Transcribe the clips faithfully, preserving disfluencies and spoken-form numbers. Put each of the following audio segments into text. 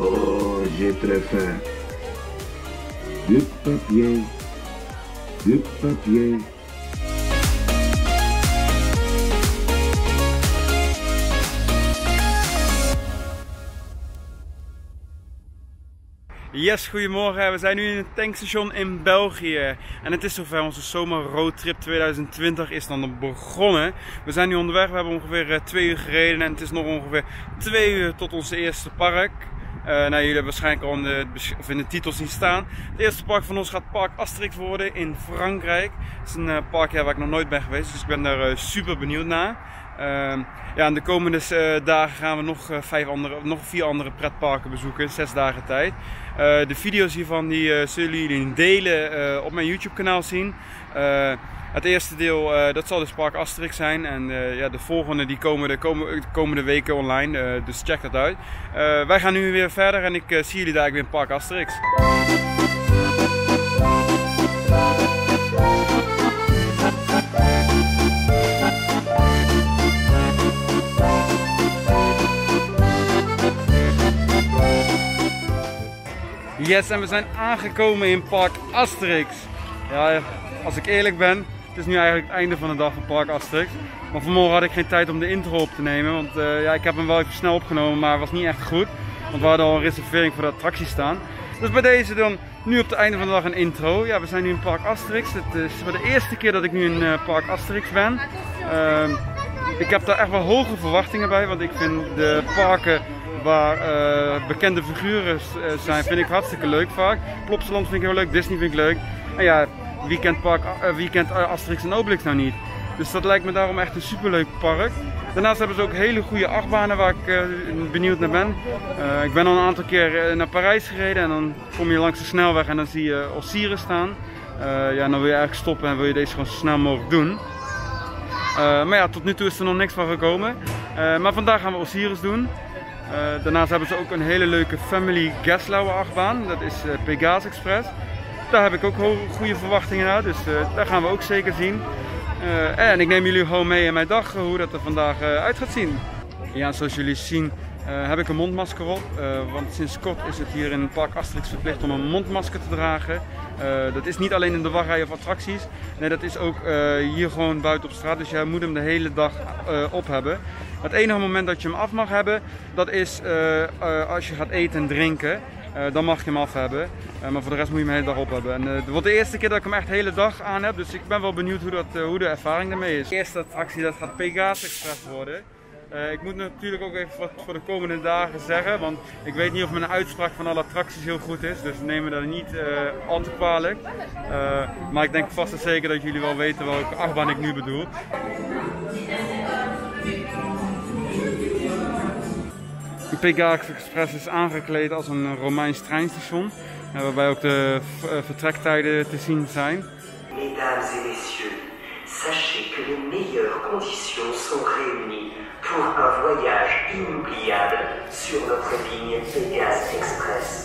Oh, j'ai très faim. Du papier. Du papier. Yes, goedemorgen. We zijn nu in het tankstation in België. En het is zover, onze zomer roadtrip twintig twintig is dan begonnen. We zijn nu onderweg, we hebben ongeveer twee uur gereden en het is nog ongeveer twee uur tot onze eerste park. Uh, nou, jullie hebben waarschijnlijk al in de, in de titel zien staan. Het eerste park van ons gaat Park Asterix worden in Frankrijk. Het is een uh, park ja, waar ik nog nooit ben geweest, dus ik ben daar uh, super benieuwd naar. Uh, ja, in de komende uh, dagen gaan we nog, uh, vijf andere, nog vier andere pretparken bezoeken in zes dagen tijd. Uh, de video's hiervan die, uh, zullen jullie delen uh, op mijn YouTube kanaal zien. Uh, het eerste deel uh, dat zal dus Park Asterix zijn en uh, ja, de volgende die komen de komende, de komende weken online, uh, dus check dat uit. Uh, wij gaan nu weer verder en ik uh, zie jullie daar weer in Park Asterix. Yes, en we zijn aangekomen in Park Asterix. Ja, als ik eerlijk ben, het is nu eigenlijk het einde van de dag van Park Asterix. Maar vanmorgen had ik geen tijd om de intro op te nemen, want uh, ja, ik heb hem wel even snel opgenomen, maar het was niet echt goed. Want we hadden al een reservering voor de attractie staan. Dus bij deze dan nu op het einde van de dag een intro. Ja, we zijn nu in Park Asterix. Het is voor de eerste keer dat ik nu in uh, Park Asterix ben. Uh, ik heb daar echt wel hoge verwachtingen bij, want ik vind de parken waar uh, bekende figuren uh, zijn, vind ik hartstikke leuk vaak. Plopsaland vind ik heel leuk, Disney vind ik leuk. En ja, wie kent, park, uh, wie kent Asterix en Obelix nou niet? Dus dat lijkt me daarom echt een superleuk park. Daarnaast hebben ze ook hele goede achtbanen waar ik uh, benieuwd naar ben. Uh, ik ben al een aantal keer uh, naar Parijs gereden en dan kom je langs de snelweg en dan zie je Osiris staan. Uh, ja, dan wil je eigenlijk stoppen en wil je deze gewoon zo snel mogelijk doen. Uh, maar ja, tot nu toe is er nog niks van gekomen. Uh, maar vandaag gaan we Osiris doen. Uh, daarnaast hebben ze ook een hele leuke Family Geslauer achtbaan, dat is uh, Pegasus Express. Daar heb ik ook goede verwachtingen naar, dus uh, daar gaan we ook zeker zien. Uh, en ik neem jullie gewoon mee in mijn dag, hoe dat er vandaag uh, uit gaat zien. Ja, zoals jullie zien uh, heb ik een mondmasker op, uh, want sinds kort is het hier in Park Asterix verplicht om een mondmasker te dragen. Uh, dat is niet alleen in de wachtrij of attracties, nee, dat is ook uh, hier gewoon buiten op straat, dus jij moet hem de hele dag uh, op hebben. Het enige moment dat je hem af mag hebben, dat is uh, uh, als je gaat eten en drinken. Uh, dan mag je hem af hebben, uh, maar voor de rest moet je hem de hele dag op hebben. En, uh, het wordt de eerste keer dat ik hem echt de hele dag aan heb, dus ik ben wel benieuwd hoe, dat, uh, hoe de ervaring daarmee is. De eerste attractie dat gaat Pegasus Express worden. Uh, ik moet natuurlijk ook even wat voor de komende dagen zeggen, want ik weet niet of mijn uitspraak van alle attracties heel goed is, dus neem me dat niet uh, al te kwalijk. Uh, maar ik denk vast en zeker dat jullie wel weten welke achtbaan ik nu bedoel. Pegasus Express is aangekleed als een Romeins treinstation, waarbij ook de vertrektijden te zien zijn. Mesdames et messieurs, sachez que les meilleures conditions sont réunies pour un voyage inoubliable sur notre ligne Pegasus Express.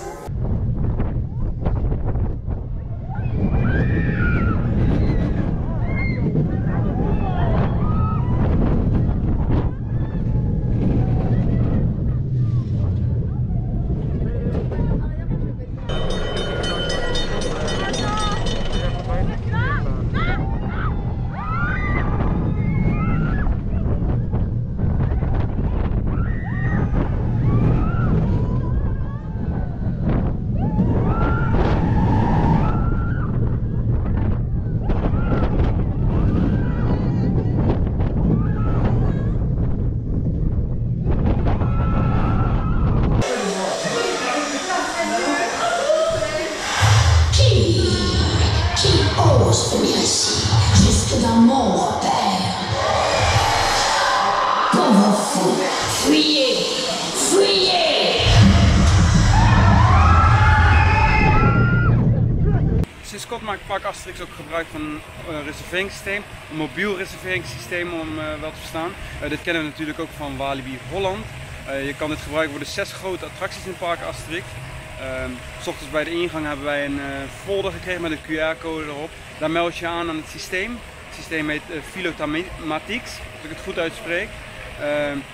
Sinds kort maakt Park Asterix ook gebruik van een uh, reserveringssysteem, een mobiel reserveringssysteem om uh, wel te verstaan. Uh, dit kennen we natuurlijk ook van Walibi Holland. Uh, je kan dit gebruiken voor de zes grote attracties in Park Asterix. Uh, 's ochtends bij de ingang hebben wij een uh, folder gekregen met een Q R-code erop. Daar meld je aan aan het systeem. Het systeem heet uh, Philotamatics, als ik het goed uitspreek. Uh,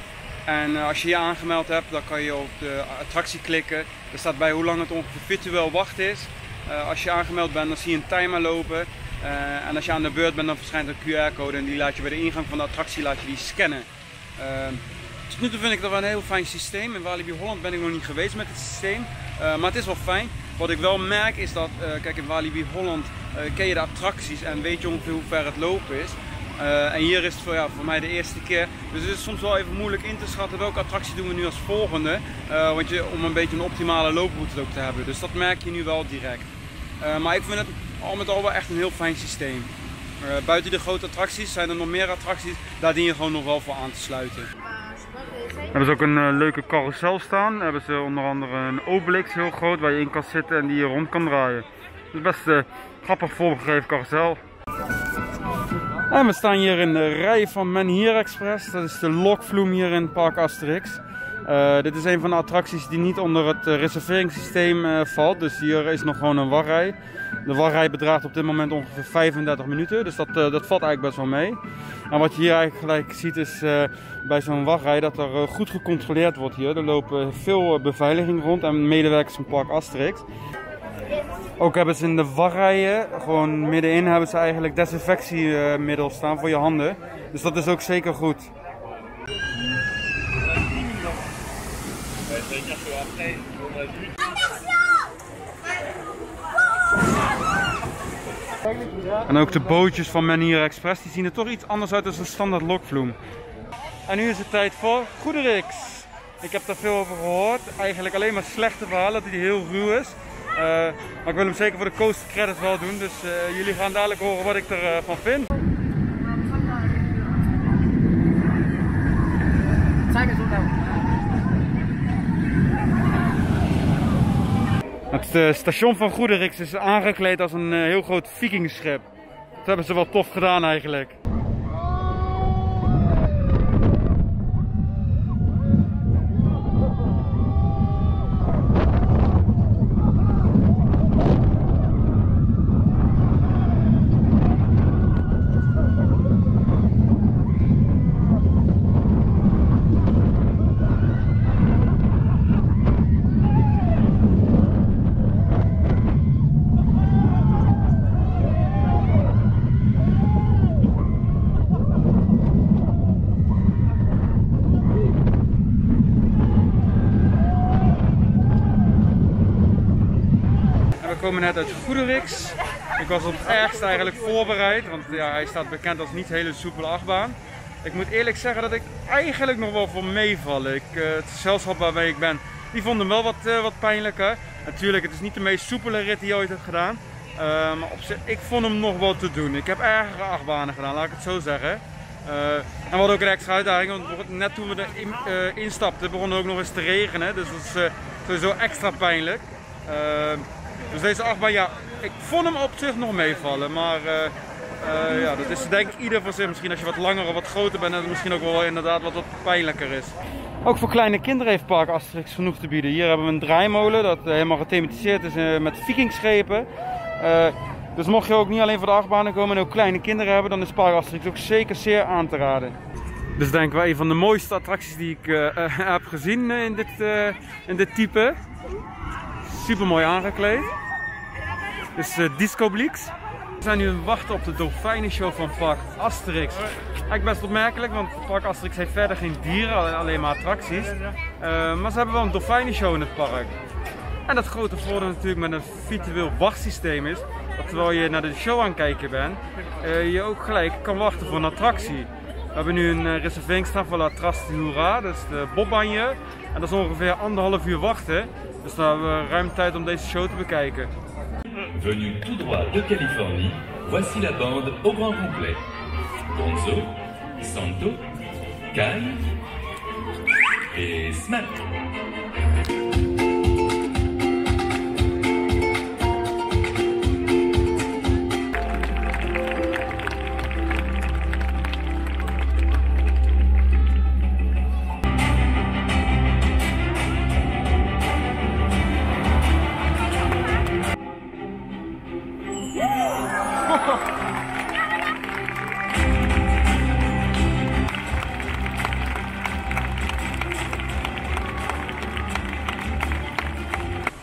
En uh, als je je aangemeld hebt, dan kan je op de attractie klikken. Er staat bij hoe lang het ongeveer virtueel wachten is. Uh, als je aangemeld bent, dan zie je een timer lopen. Uh, en als je aan de beurt bent, dan verschijnt een Q R-code en die laat je bij de ingang van de attractie laat je die scannen. Uh, tot nu toe vind ik dat wel een heel fijn systeem. In Walibi Holland ben ik nog niet geweest met het systeem, uh, maar het is wel fijn. Wat ik wel merk is dat, uh, kijk, in Walibi Holland uh, ken je de attracties en weet je ongeveer hoe ver het lopen is. Uh, en hier is het voor, ja, voor mij de eerste keer, dus het is soms wel even moeilijk in te schatten welke attractie doen we nu als volgende, uh, want je, om een beetje een optimale looproute ook te hebben. Dus dat merk je nu wel direct. Uh, maar ik vind het al met al wel echt een heel fijn systeem. Uh, buiten de grote attracties zijn er nog meer attracties, daar dien je gewoon nog wel voor aan te sluiten. Hebben ze ook een uh, leuke carousel staan. Hebben ze onder andere een Obelix heel groot waar je in kan zitten en die je rond kan draaien. Dus best een uh, grappig vormgegeven carousel. En we staan hier in de rij van Menhir Express. Dat is de lokvloem hier in Park Asterix. Uh, dit is een van de attracties die niet onder het uh, reserveringssysteem uh, valt. Dus hier is nog gewoon een wachtrij. De wachtrij bedraagt op dit moment ongeveer vijfendertig minuten. Dus dat, uh, dat valt eigenlijk best wel mee. En wat je hier eigenlijk gelijk ziet is uh, bij zo'n wachtrij dat er uh, goed gecontroleerd wordt hier. Er lopen veel uh, beveiliging rond en medewerkers van Park Asterix. Ook hebben ze in de wachtrijen, gewoon middenin, hebben ze eigenlijk desinfectiemiddel staan voor je handen. Dus dat is ook zeker goed. En ook de bootjes van Menhir Express, die zien er toch iets anders uit dan een standaard lokvloem. En nu is het tijd voor Goederix. Ik heb daar veel over gehoord, eigenlijk alleen maar slechte verhalen, dat hij heel ruw is. Uh, maar ik wil hem zeker voor de coaster credits wel doen, dus uh, jullie gaan dadelijk horen wat ik ervan uh, vind. Het uh, station van Goederix is aangekleed als een uh, heel groot vikingschip. Dat hebben ze wel tof gedaan eigenlijk. We komen net uit Goederix. Ik was op het ergste eigenlijk voorbereid, want ja, hij staat bekend als niet hele soepele achtbaan. Ik moet eerlijk zeggen dat ik eigenlijk nog wel voor meevallen. Ik, uh, het gezelschap waarbij ik ben, die vond hem wel wat, uh, wat pijnlijker. Natuurlijk, het is niet de meest soepele rit die je ooit hebt gedaan. Uh, maar op zich, ik vond hem nog wel te doen. Ik heb ergere achtbanen gedaan, laat ik het zo zeggen. Uh, en we hadden ook een extra uitdaging, want net toen we erin uh, instapten begon het ook nog eens te regenen. Dus dat is uh, sowieso extra pijnlijk. Uh, Dus deze achtbaan, ja, ik vond hem op zich nog meevallen, maar uh, uh, ja, dat is denk ik ieder voor zich. Misschien als je wat langer of wat groter bent, dat het misschien ook wel inderdaad wat, wat pijnlijker is. Ook voor kleine kinderen heeft Park Asterix genoeg te bieden. Hier hebben we een draaimolen dat uh, helemaal gethematiseerd is uh, met vikingschepen. Uh, dus mocht je ook niet alleen voor de achtbanen komen en ook kleine kinderen hebben, dan is Park Asterix ook zeker zeer aan te raden. Dus denk ik wel een van de mooiste attracties die ik uh, uh, heb gezien uh, in, dit, uh, in dit type. Super mooi aangekleed. Dit is uh, Discoblix. We zijn nu aan het wachten op de dolfijnenshow van Park Asterix. Eigenlijk best opmerkelijk, want Park Asterix heeft verder geen dieren, alleen maar attracties. Uh, maar ze hebben wel een dolfijnenshow in het park. En dat grote voordeel natuurlijk met een virtueel wachtsysteem is, dat terwijl je naar de show aan het kijken bent, uh, je ook gelijk kan wachten voor een attractie. We hebben nu een uh, reserveringsstraf voor La Trace du Hourra, dat is de bobbanje. En dat is ongeveer anderhalf uur wachten. Dus dan hebben we ruim tijd om deze show te bekijken. Venu tout droit de Californie, voici la bande au grand complet. Gonzo, Santo, Kai et Smack.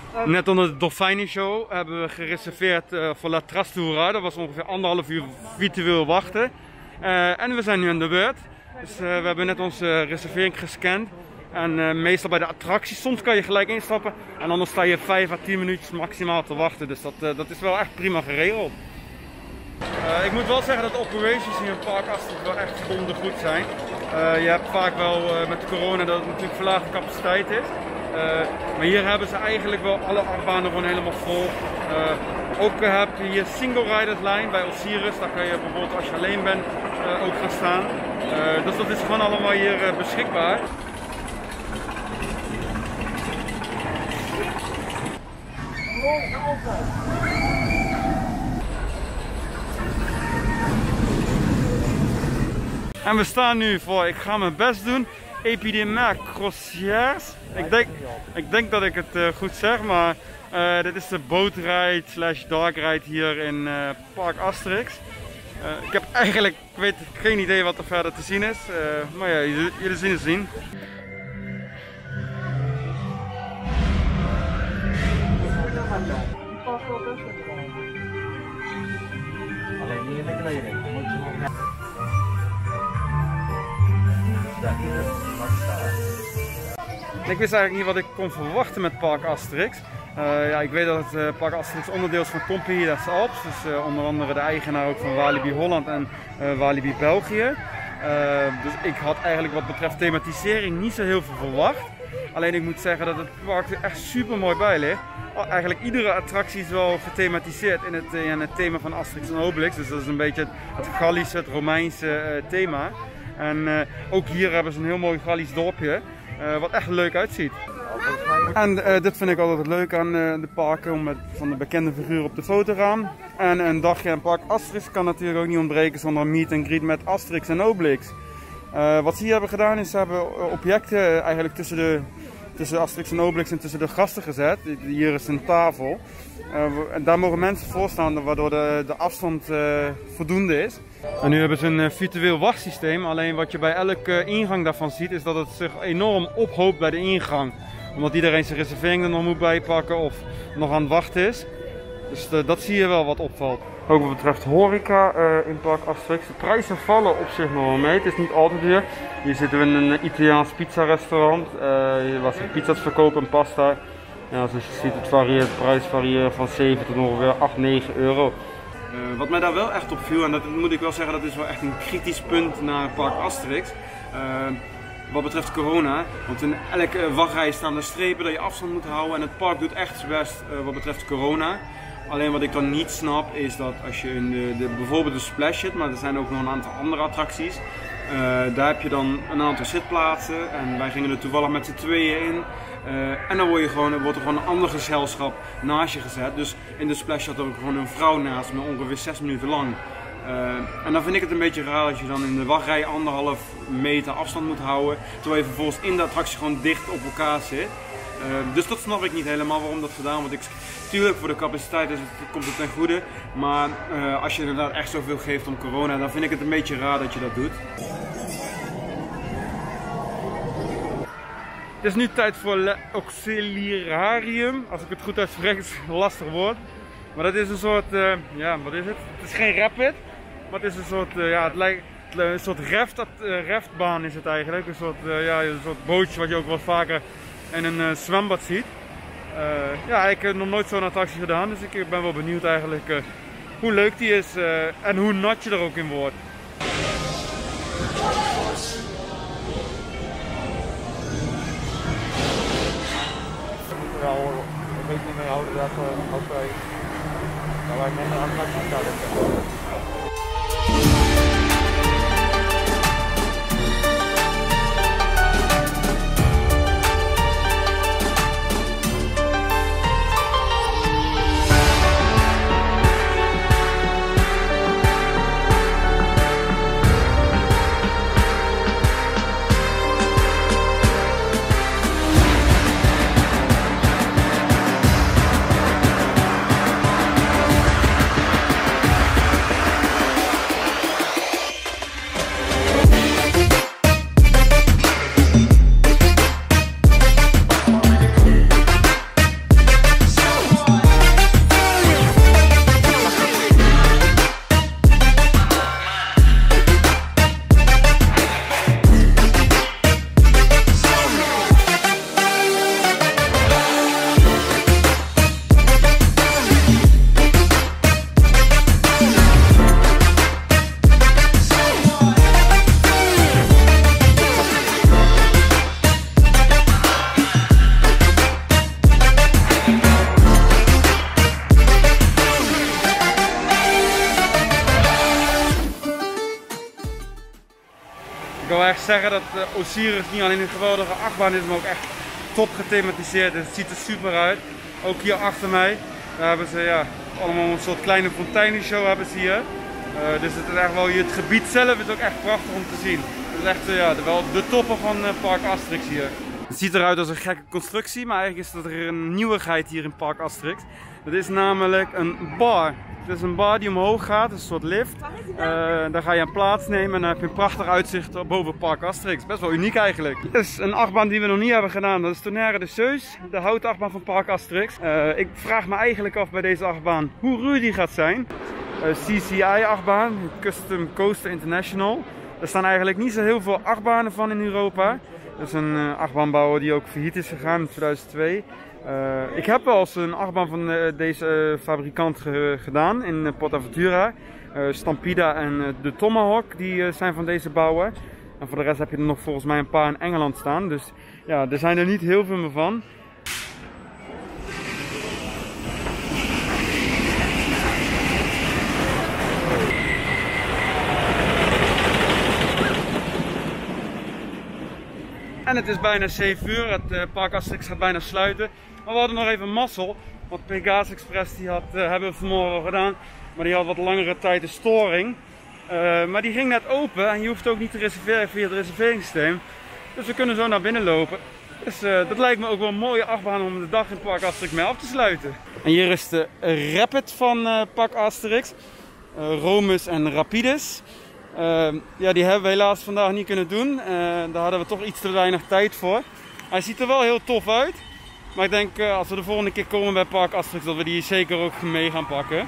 Net onder de Dolfijnenshow hebben we gereserveerd uh, voor La Trastura. Dat was ongeveer anderhalf uur virtueel wachten. Uh, en we zijn nu aan de beurt. Dus uh, we hebben net onze reservering gescand. En uh, meestal bij de attracties, soms kan je gelijk instappen. En anders sta je vijf à tien minuutjes maximaal te wachten. Dus dat, uh, dat is wel echt prima geregeld. Uh, ik moet wel zeggen dat de operations hier in Park Asterix wel echt goed zijn. Uh, je hebt vaak wel uh, met corona dat het natuurlijk verlaagde capaciteit is. Uh, maar hier hebben ze eigenlijk wel alle achtbanen gewoon helemaal vol. Uh, ook uh, heb je hier single riders lijn bij Osiris. Daar kan je bijvoorbeeld als je alleen bent uh, ook gaan staan. Uh, dus dat is gewoon allemaal hier uh, beschikbaar. En we staan nu voor, ik ga mijn best doen, Epidemia Croisières. Ik denk, ik denk dat ik het uh, goed zeg, maar uh, dit is de bootride slash darkride hier in uh, Park Asterix. Uh, ik heb eigenlijk, ik weet geen idee wat er verder te zien is, uh, maar ja, jullie, jullie zien het zien. Ik wist eigenlijk niet wat ik kon verwachten met Park Asterix. Uh, ja, ik weet dat het uh, Park Asterix onderdeel is van Compagnie des Alpes. Dus uh, onder andere de eigenaar ook van Walibi Holland en uh, Walibi België. Uh, dus ik had eigenlijk wat betreft thematisering niet zo heel veel verwacht. Alleen ik moet zeggen dat het park er echt super mooi bij ligt. Eigenlijk iedere attractie is wel gethematiseerd in het, in het thema van Asterix en Obelix. Dus dat is een beetje het, het Gallische, het Romeinse uh, thema. En uh, ook hier hebben ze een heel mooi Gallisch dorpje. Uh, wat echt er leuk uitziet. En uh, dit vind ik altijd het leuk aan uh, de parken, om met van de bekende figuren op de foto te gaan. En een dagje in Park Asterix kan natuurlijk ook niet ontbreken zonder een meet and greet met Asterix en Obelix. Uh, wat ze hier hebben gedaan is, ze hebben objecten eigenlijk tussen, de, tussen Asterix en Obelix en tussen de gasten gezet. Hier is een tafel. Uh, en daar mogen mensen voor staan, waardoor de, de afstand uh, voldoende is. En nu hebben ze een uh, virtueel wachtsysteem. Alleen wat je bij elke uh, ingang daarvan ziet, is dat het zich enorm ophoopt bij de ingang. Omdat iedereen zijn reservering er nog moet bijpakken of nog aan het wachten is. Dus uh, dat zie je wel wat opvalt. Ook wat betreft horeca uh, in Park Asterix. De prijzen vallen op zich nog wel mee. Het is niet al te duur. Hier zitten we in een Italiaans pizza restaurant. Uh, waar ze pizza's verkopen en pasta. Ja, zoals je ziet, het varieert, de prijs varieert van zeven tot ongeveer acht, negen euro. Uh, wat mij daar wel echt op viel, en dat moet ik wel zeggen, dat is wel echt een kritisch punt naar Park Asterix. Uh, wat betreft corona, want in elke wachtrij staan er strepen dat je afstand moet houden en het park doet echt zijn best uh, wat betreft corona. Alleen wat ik dan niet snap is dat als je in de, de, bijvoorbeeld de Splash zit, maar er zijn ook nog een aantal andere attracties. Uh, daar heb je dan een aantal zitplaatsen en wij gingen er toevallig met z'n tweeën in. Uh, en dan word je gewoon, wordt er gewoon een ander gezelschap naast je gezet. Dus in de Splash zat er ook gewoon een vrouw naast me, ongeveer zes minuten lang. Uh, en dan vind ik het een beetje raar als je dan in de wachtrij anderhalf meter afstand moet houden. Terwijl je vervolgens in de attractie gewoon dicht op elkaar zit. Uh, dus dat snap ik niet helemaal waarom dat gedaan wordt. Ik, tuurlijk voor de capaciteit is het, komt het ten goede. Maar uh, als je inderdaad echt zoveel geeft om corona, dan vind ik het een beetje raar dat je dat doet. Het is nu tijd voor Le Auxiliarium. Als ik het goed uitspreek, is het een lastig woord. Maar dat is een soort, uh, ja, wat is het? Het is geen rapid, maar het is een soort, uh, ja, het lijkt, een soort reft, uh, reftbaan is het eigenlijk. Een soort, uh, ja, een soort bootje wat je ook wel vaker in een uh, zwembad ziet. Uh, ja, ik heb nog nooit zo'n attractie gedaan, dus ik ben wel benieuwd eigenlijk uh, hoe leuk die is uh, en hoe nat je er ook in wordt. Rekening mee houden dat uh, als wij, dat wij met een attractie zouden. zeggen dat uh, Osiris niet alleen een geweldige achtbaan is, maar ook echt top gethematiseerd is. Het ziet er super uit. Ook hier achter mij, daar hebben ze ja, allemaal een soort kleine fonteinenshow hebben ze hier. Uh, dus het is echt wel, het gebied zelf is ook echt prachtig om te zien. Het is echt uh, ja, de, wel de toppen van uh, Park Asterix hier. Het ziet eruit als een gekke constructie, maar eigenlijk is dat er een nieuwigheid hier in Park Asterix. Dat is namelijk een bar. Het is een bar die omhoog gaat, een soort lift. Uh, daar ga je aan plaatsnemen en dan heb je een prachtig uitzicht boven Park Asterix. Best wel uniek eigenlijk. Dit is een achtbaan die we nog niet hebben gedaan. Dat is Tonnerre de Zeus, de houten achtbaan van Park Asterix. Uh, ik vraag me eigenlijk af bij deze achtbaan hoe ruw die gaat zijn. Uh, C C I achtbaan, Custom Coaster International. Er staan eigenlijk niet zo heel veel achtbanen van in Europa. Dat is een uh, achtbaanbouwer die ook failliet is gegaan in tweeduizend twee. Uh, ik heb wel eens een achtbaan van uh, deze uh, fabrikant ge gedaan in uh, PortAventura. Uh, Stampida en uh, de Tomahawk die uh, zijn van deze bouwer. En voor de rest heb je er nog volgens mij een paar in Engeland staan. Dus ja, er zijn er niet heel veel meer van. En het is bijna zeven uur, het uh, Park Asterix gaat bijna sluiten. Maar we hadden nog even mazzel, want Pegasus Express die had, uh, hebben we vanmorgen al gedaan. Maar die had wat langere tijd een storing. Uh, maar die ging net open en je hoeft ook niet te reserveren via het reserveringssysteem. Dus we kunnen zo naar binnen lopen. Dus uh, dat lijkt me ook wel een mooie achtbaan om de dag in Park Asterix mee af te sluiten. En hier is de Rapid van uh, Park Asterix. Uh, Romus en Rapidus. Uh, ja, die hebben we helaas vandaag niet kunnen doen. Uh, daar hadden we toch iets te weinig tijd voor. Hij ziet er wel heel tof uit. Maar ik denk uh, als we de volgende keer komen bij Park Asterix dat we die zeker ook mee gaan pakken.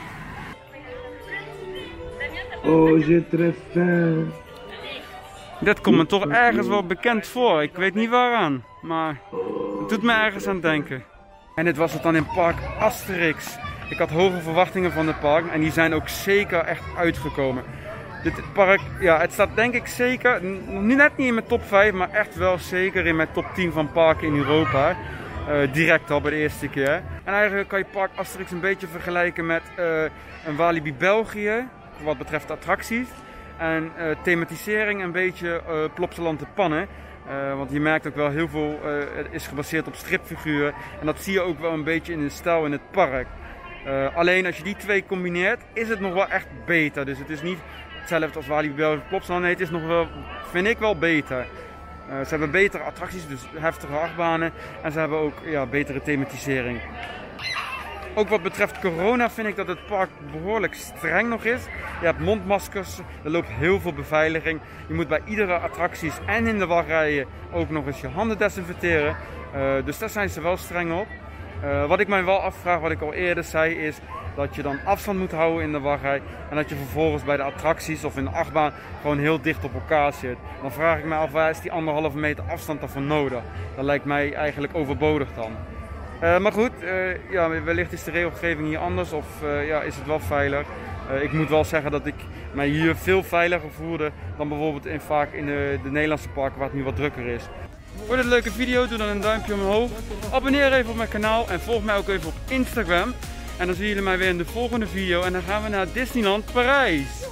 Oh, j'ai très faim. Dit komt me toch ergens wel bekend voor. Ik weet niet waaraan. Maar het doet me ergens aan denken. En dit was het dan in Park Asterix. Ik had hoge verwachtingen van het park. En die zijn ook zeker echt uitgekomen. Dit park, ja, het staat denk ik zeker, nog net niet in mijn top vijf, maar echt wel zeker in mijn top tien van parken in Europa. Uh, direct al bij de eerste keer. En eigenlijk kan je Park Asterix een beetje vergelijken met uh, een Walibi België, wat betreft attracties. En uh, thematisering een beetje uh, Plopsaland de Pannen. Uh, want je merkt ook wel heel veel, uh, het is gebaseerd op stripfiguren. En dat zie je ook wel een beetje in de stijl in het park. Uh, alleen als je die twee combineert, is het nog wel echt beter. Dus het is niet hetzelfde als Walibi België Plopsaland. Nee, het is nog wel, vind ik wel beter. Uh, ze hebben betere attracties, dus heftige achtbanen. En ze hebben ook ja, betere thematisering. Ook wat betreft corona vind ik dat het park behoorlijk streng nog is. Je hebt mondmaskers, er loopt heel veel beveiliging. Je moet bij iedere attracties en in de wachtrijen ook nog eens je handen desinfecteren. Uh, dus daar zijn ze wel streng op. Uh, wat ik mij wel afvraag, wat ik al eerder zei, is dat je dan afstand moet houden in de wachtrij. En dat je vervolgens bij de attracties of in de achtbaan gewoon heel dicht op elkaar zit. Dan vraag ik me af, waar is die anderhalve meter afstand daarvoor nodig? Dat lijkt mij eigenlijk overbodig dan. Uh, maar goed, uh, ja, wellicht is de regelgeving hier anders of uh, ja, is het wel veilig. Uh, ik moet wel zeggen dat ik mij hier veel veiliger voelde dan bijvoorbeeld in, vaak in de, de Nederlandse parken waar het nu wat drukker is. Voor dit leuke video doe dan een duimpje omhoog. Abonneer even op mijn kanaal en volg mij ook even op Instagram. En dan zien jullie mij weer in de volgende video en dan gaan we naar Disneyland Parijs.